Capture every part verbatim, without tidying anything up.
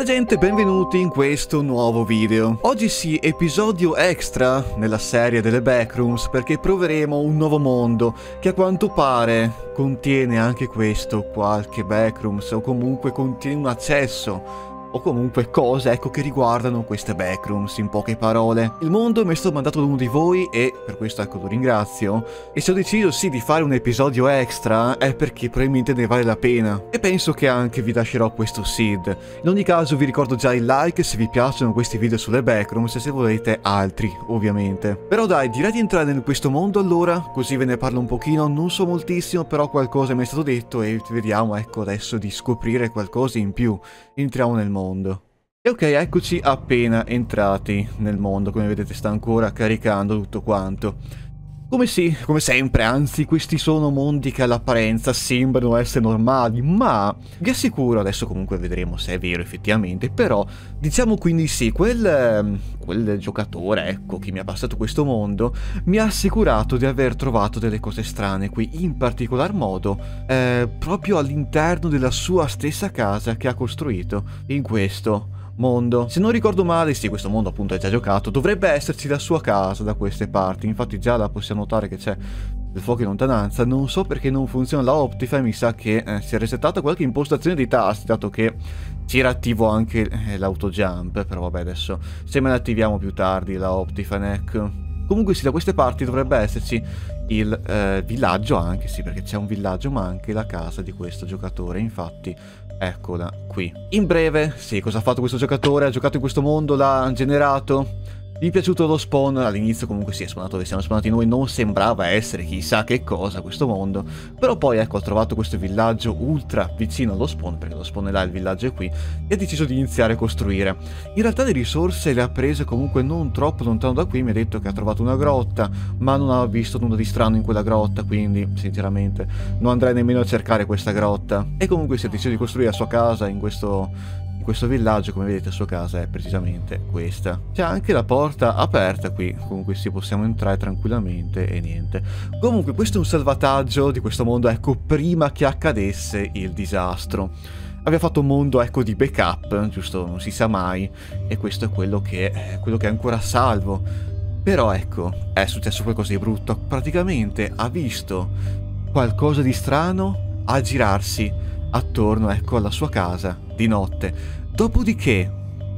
gente, benvenuti in questo nuovo video. Oggi sì, episodio extra nella serie delle Backrooms, perché proveremo un nuovo mondo che a quanto pare contiene anche questo, qualche Backrooms, o comunque contiene un accesso o comunque cose, ecco, che riguardano queste Backrooms, in poche parole. Il mondo mi è stato mandato da uno di voi e per questo, ecco, lo ringrazio. E se ho deciso sì di fare un episodio extra è perché probabilmente ne vale la pena. E penso che anche vi lascerò questo seed. In ogni caso vi ricordo già il like se vi piacciono questi video sulle Backrooms e se volete altri, ovviamente. Però dai, direi di entrare in questo mondo allora, così ve ne parlo un pochino. Non so moltissimo, però qualcosa mi è stato detto e vediamo, ecco, adesso di scoprire qualcosa in più. Entriamo nel mondo. E ok, eccoci appena entrati nel mondo, come vedete sta ancora caricando tutto quanto. Come sì, come sempre, anzi questi sono mondi che all'apparenza sembrano essere normali, ma vi assicuro, adesso comunque vedremo se è vero effettivamente, però diciamo quindi sì, quel, quel giocatore, ecco, che mi ha passato questo mondo, mi ha assicurato di aver trovato delle cose strane qui, in particolar modo eh, proprio all'interno della sua stessa casa che ha costruito in questo mondo. Se non ricordo male, sì, questo mondo appunto è già giocato, dovrebbe esserci la sua casa da queste parti, infatti già la possiamo notare che c'è del fuoco in lontananza. Non so perché non funziona la Optifine, mi sa che eh, si è resettata qualche impostazione dei tasti, dato che c'era attivo anche eh, l'autojump, però vabbè adesso se me la attiviamo più tardi la Optifine, ecco. Comunque sì, da queste parti dovrebbe esserci il eh, villaggio anche, sì, perché c'è un villaggio ma anche la casa di questo giocatore, infatti eccola qui. In breve, sì, cosa ha fatto questo giocatore? Ha giocato in questo mondo, l'ha generato. Gli è piaciuto lo spawn, all'inizio comunque si è spawnato dove siamo spawnati noi, non sembrava essere chissà che cosa questo mondo, però poi ecco ha trovato questo villaggio ultra vicino allo spawn, perché lo spawn è là, il villaggio è qui, e ha deciso di iniziare a costruire. In realtà le risorse le ha prese comunque non troppo lontano da qui, mi ha detto che ha trovato una grotta, ma non ha visto nulla di strano in quella grotta, quindi sinceramente non andrei nemmeno a cercare questa grotta. E comunque si è deciso di costruire la sua casa in questo... questo villaggio, come vedete la sua casa è precisamente questa. C'è anche la porta aperta qui, comunque sì, possiamo entrare tranquillamente e niente. Comunque questo è un salvataggio di questo mondo, ecco, prima che accadesse il disastro. Aveva fatto un mondo, ecco, di backup, giusto, non si sa mai, e questo è quello che è, quello che è ancora salvo. Però ecco, è successo qualcosa di brutto, praticamente ha visto qualcosa di strano a girarsi attorno, ecco, alla sua casa di notte. Dopodiché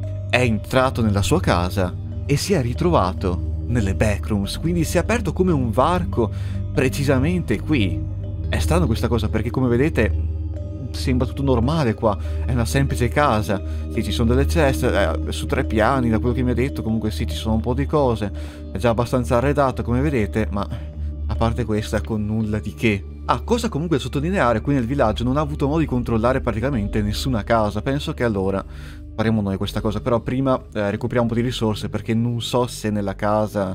è entrato nella sua casa e si è ritrovato nelle Backrooms, quindi si è aperto come un varco precisamente qui. È strano questa cosa perché, come vedete, sembra tutto normale qua, è una semplice casa. Sì, ci sono delle ceste eh, su tre piani, da quello che mi ha detto, comunque sì, ci sono un po' di cose, è già abbastanza arredato come vedete, ma a parte questo, ecco, nulla di che. Ah, cosa comunque da sottolineare, qui nel villaggio non ha avuto modo di controllare praticamente nessuna casa. Penso che allora faremo noi questa cosa, però prima eh, recuperiamo un po' di risorse, perché non so se nella casa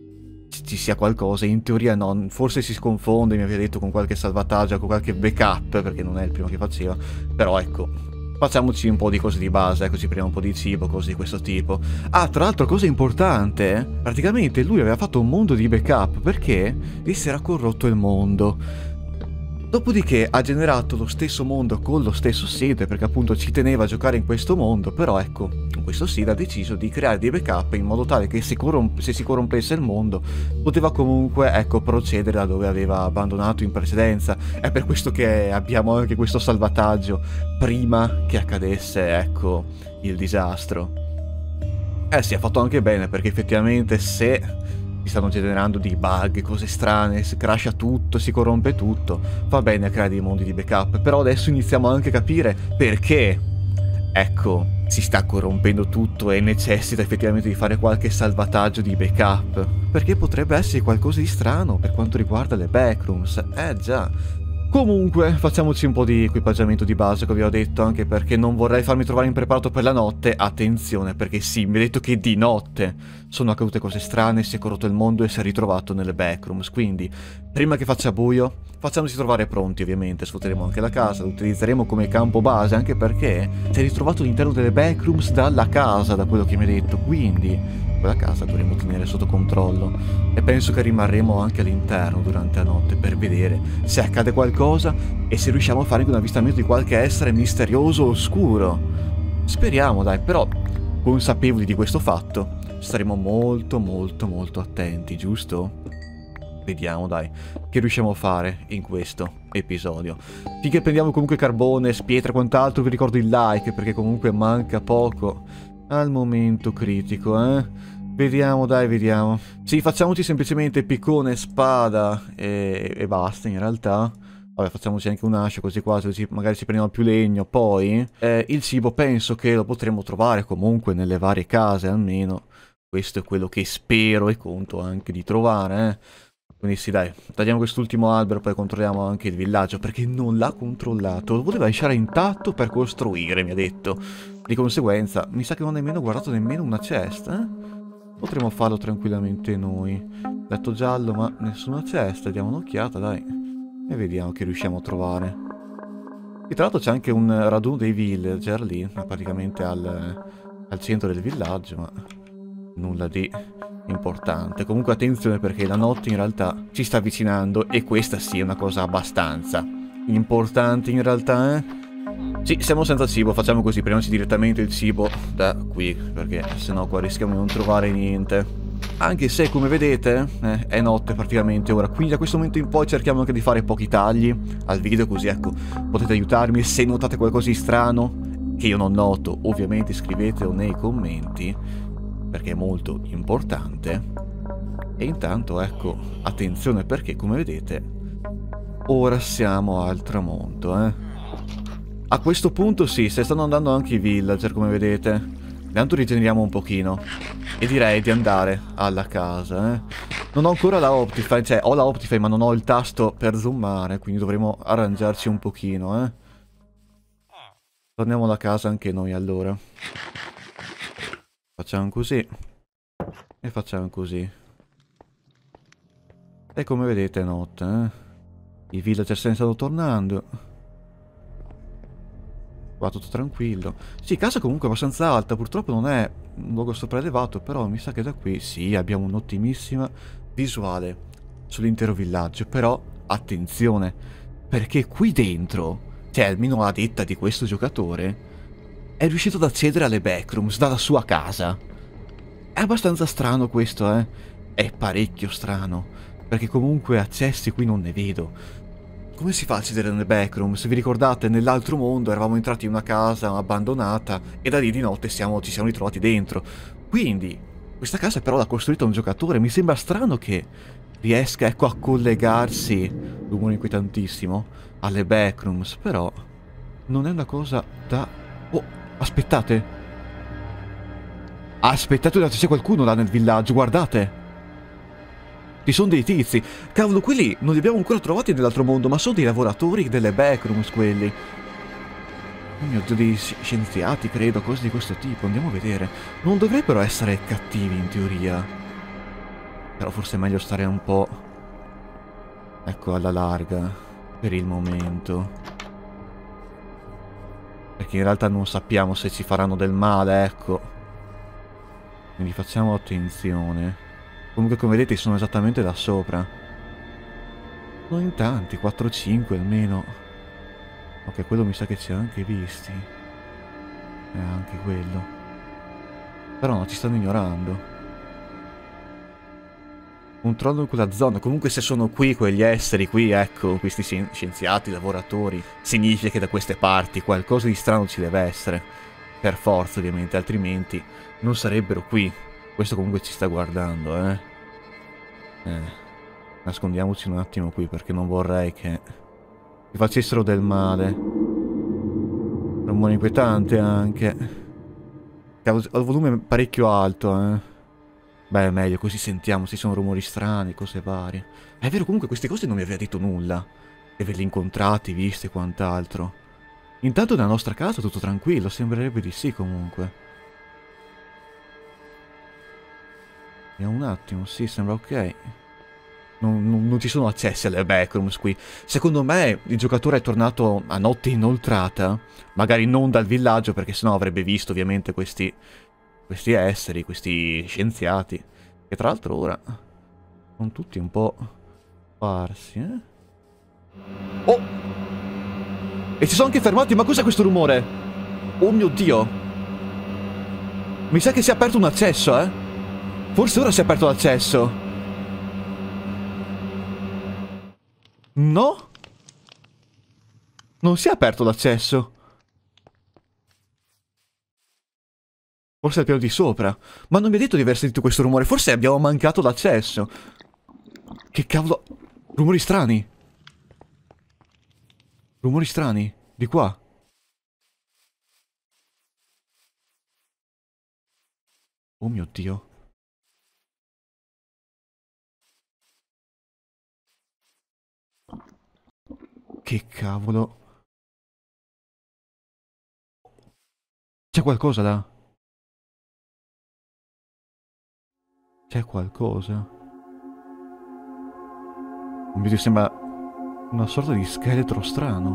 ci sia qualcosa. In teoria no, forse si sconfonde, mi aveva detto, con qualche salvataggio, con qualche backup, perché non è il primo che faceva. Però ecco, facciamoci un po' di cose di base, ecco, ci prendiamo un po' di cibo, cose di questo tipo. Ah, tra l'altro, cosa importante, praticamente lui aveva fatto un mondo di backup, perché gli si era corrotto il mondo. Dopodiché ha generato lo stesso mondo con lo stesso seed, perché appunto ci teneva a giocare in questo mondo, però ecco, con questo seed ha deciso di creare dei backup in modo tale che se, se si corrompesse il mondo poteva comunque, ecco, procedere da dove aveva abbandonato in precedenza. È per questo che abbiamo anche questo salvataggio prima che accadesse, ecco, il disastro. Eh sì, ha fatto anche bene, perché effettivamente se si stanno generando dei bug, cose strane, si crasha tutto, si corrompe tutto, va bene a creare dei mondi di backup, però adesso iniziamo anche a capire perché, ecco, si sta corrompendo tutto e necessita effettivamente di fare qualche salvataggio di backup, perché potrebbe essere qualcosa di strano per quanto riguarda le Backrooms, eh già. Comunque, facciamoci un po' di equipaggiamento di base, come vi ho detto, anche perché non vorrei farmi trovare impreparato per la notte. Attenzione, perché sì, mi ha detto che di notte sono accadute cose strane, si è corrotto il mondo e si è ritrovato nelle Backrooms, quindi prima che faccia buio, facciamoci trovare pronti, ovviamente. Sfrutteremo anche la casa, lo utilizzeremo come campo base, anche perché si è ritrovato all'interno delle Backrooms dalla casa, da quello che mi ha detto, quindi quella casa dovremo tenere sotto controllo e penso che rimarremo anche all'interno durante la notte per vedere se accade qualcosa e se riusciamo a fare anche un avvistamento di qualche essere misterioso o oscuro. Speriamo, dai, però consapevoli di questo fatto staremo molto molto molto attenti, giusto? Vediamo, dai, che riusciamo a fare in questo episodio. Finché prendiamo comunque carbone, pietra e quant'altro, vi ricordo il like, perché comunque manca poco al momento critico, eh? Vediamo, dai, vediamo. Sì, facciamoci semplicemente piccone, spada e, e basta, in realtà. Vabbè, facciamoci anche un'ascia così quasi, così magari ci prendiamo più legno. Poi, eh, il cibo penso che lo potremo trovare comunque nelle varie case, almeno. Questo è quello che spero e conto anche di trovare, eh? Quindi sì, dai, tagliamo quest'ultimo albero, poi controlliamo anche il villaggio, perché non l'ha controllato. Lo voleva lasciare intatto per costruire, mi ha detto. Di conseguenza, mi sa che non ha nemmeno guardato nemmeno una cesta, eh? Potremmo farlo tranquillamente noi. Letto giallo, ma nessuna cesta. Diamo un'occhiata, dai. E vediamo che riusciamo a trovare. E tra l'altro c'è anche un raduno dei villager lì, praticamente al, al centro del villaggio, ma nulla di importante. Comunque attenzione, perché la notte in realtà ci sta avvicinando e questa sì è una cosa abbastanza importante in realtà, eh? Sì, siamo senza cibo, facciamo così, prendiamoci direttamente il cibo da qui, perché sennò qua rischiamo di non trovare niente. Anche se, come vedete, eh, è notte praticamente ora, quindi da questo momento in poi cerchiamo anche di fare pochi tagli al video, così ecco, potete aiutarmi. Se notate qualcosa di strano, che io non noto, ovviamente scrivetelo nei commenti, perché è molto importante. E intanto, ecco, attenzione, perché come vedete, ora siamo al tramonto, eh. A questo punto sì, se stanno andando anche i villager, come vedete. Intanto rigeneriamo un pochino. E direi di andare alla casa, eh. Non ho ancora la Optifine, cioè ho la Optifine ma non ho il tasto per zoomare, quindi dovremo arrangiarci un pochino, eh. Torniamo alla casa anche noi allora. Facciamo così. E facciamo così. E come vedete è notte, eh. I villager se ne stanno tornando. Qua tutto tranquillo. Sì, casa comunque abbastanza alta. Purtroppo non è un luogo sopraelevato, però mi sa che da qui sì, abbiamo un'ottimissima visuale sull'intero villaggio. Però attenzione, perché qui dentro, cioè almeno la detta di questo giocatore, è riuscito ad accedere alle backrooms dalla sua casa. È abbastanza strano questo, eh. È parecchio strano, perché comunque accessi qui non ne vedo. Come si fa a accedere nelle backroom? Se vi ricordate, nell'altro mondo eravamo entrati in una casa abbandonata e da lì di notte siamo, ci siamo ritrovati dentro. Quindi, questa casa però l'ha costruita un giocatore. Mi sembra strano che riesca, ecco, a collegarsi, rumore inquietantissimo, alle backrooms. Però non è una cosa da... Oh, aspettate. Aspettate, c'è qualcuno là nel villaggio, guardate. Ci sono dei tizi. Cavolo, quelli non li abbiamo ancora trovati nell'altro mondo, ma sono dei lavoratori delle backrooms quelli. Oh mio Dio, dei scienziati, credo, cose di questo tipo. Andiamo a vedere. Non dovrebbero essere cattivi in teoria. Però forse è meglio stare un po', ecco, alla larga per il momento. Perché in realtà non sappiamo se ci faranno del male, ecco. Quindi facciamo attenzione. Comunque come vedete sono esattamente là sopra. Non in tanti, quattro cinque almeno. Ok, quello mi sa che ci ha anche visti. E anche quello. Però no, ci stanno ignorando. Controllo in quella zona. Comunque se sono qui quegli esseri qui, ecco, questi scienziati, lavoratori, significa che da queste parti qualcosa di strano ci deve essere. Per forza ovviamente, altrimenti non sarebbero qui. Questo comunque ci sta guardando, eh. Eh. Nascondiamoci un attimo qui, perché non vorrei che ci facessero del male. Rumore inquietante anche. Ho il volume parecchio alto, eh. Beh, è meglio, così sentiamo se sono rumori strani, cose varie. È vero, comunque queste cose non mi aveva detto nulla. E averli incontrati, visti e quant'altro. Intanto nella nostra casa tutto tranquillo, sembrerebbe di sì comunque. Vediamo un attimo, sì, sembra ok. Non, non, non ci sono accessi alle backrooms qui. Secondo me il giocatore è tornato a notte inoltrata. Magari non dal villaggio, perché sennò avrebbe visto ovviamente questi, questi esseri, questi scienziati. Che tra l'altro ora sono tutti un po' sparsi, eh? Oh! E si sono anche fermati, ma cos'è questo rumore? Oh mio Dio! Mi sa che si è aperto un accesso, eh? Forse ora si è aperto l'accesso. No? Non si è aperto l'accesso. Forse è il piano di sopra. Ma non mi ha detto di aver sentito questo rumore. Forse abbiamo mancato l'accesso. Che cavolo... Rumori strani. Rumori strani. Di qua. Oh mio Dio. Che cavolo. C'è qualcosa là. C'è qualcosa. Oh mio Dio, sembra una sorta di scheletro strano.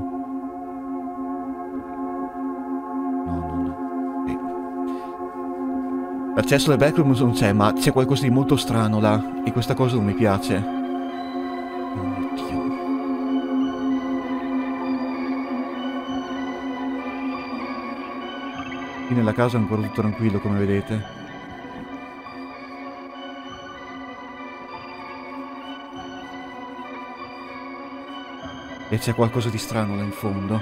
No, no, no. Eh. L'accesso alle backrooms non c'è, ma c'è qualcosa di molto strano là. E questa cosa non mi piace. Oh mio Dio. Qui nella casa è ancora tutto tranquillo, come vedete. E c'è qualcosa di strano là in fondo.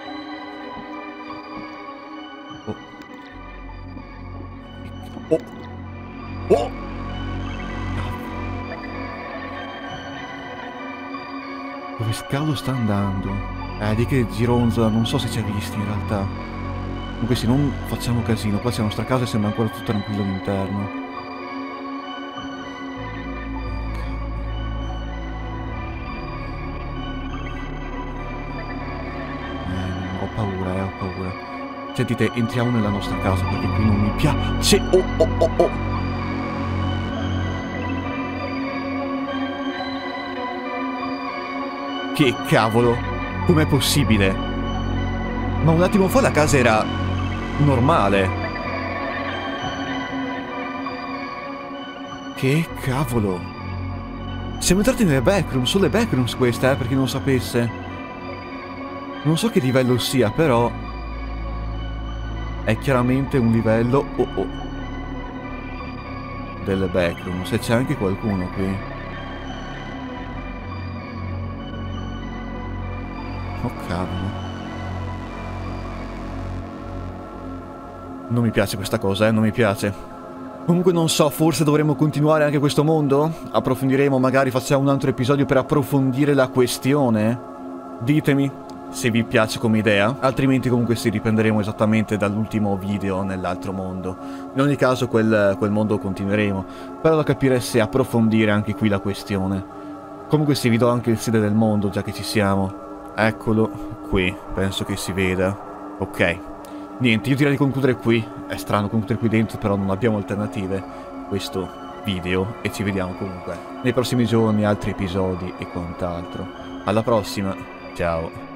Oh. Oh. Oh. Dove scalo sta andando? Eh, di che gironzola, non so se ci ha visti in realtà. Comunque se non facciamo casino, qua c'è la nostra casa e sembra ancora tutto tranquillo all'interno. Paura, eh, ho paura. Sentite, entriamo nella nostra casa perché qui non mi piace. Oh, oh, oh, oh. Che cavolo? Com'è possibile? Ma un attimo fa la casa era normale. Che cavolo? Siamo entrati nelle backrooms, sulle backrooms queste, eh, per chi non sapesse. Non so che livello sia, però è chiaramente un livello oh oh delle backroom. Se c'è anche qualcuno qui. Oh cavolo. Non mi piace questa cosa, eh, non mi piace. Comunque non so, forse dovremmo continuare anche questo mondo? Approfondiremo, magari facciamo un altro episodio per approfondire la questione? Ditemi se vi piace come idea, altrimenti comunque sì, riprenderemo esattamente dall'ultimo video nell'altro mondo. In ogni caso quel, quel mondo continueremo, però da capire se approfondire anche qui la questione. Comunque sì, vi do anche il sede del mondo, già che ci siamo. Eccolo qui, penso che si veda. Ok, niente, io direi di concludere qui. È strano concludere qui dentro, però non abbiamo alternative. Questo video, e ci vediamo comunque nei prossimi giorni, altri episodi e quant'altro. Alla prossima, ciao!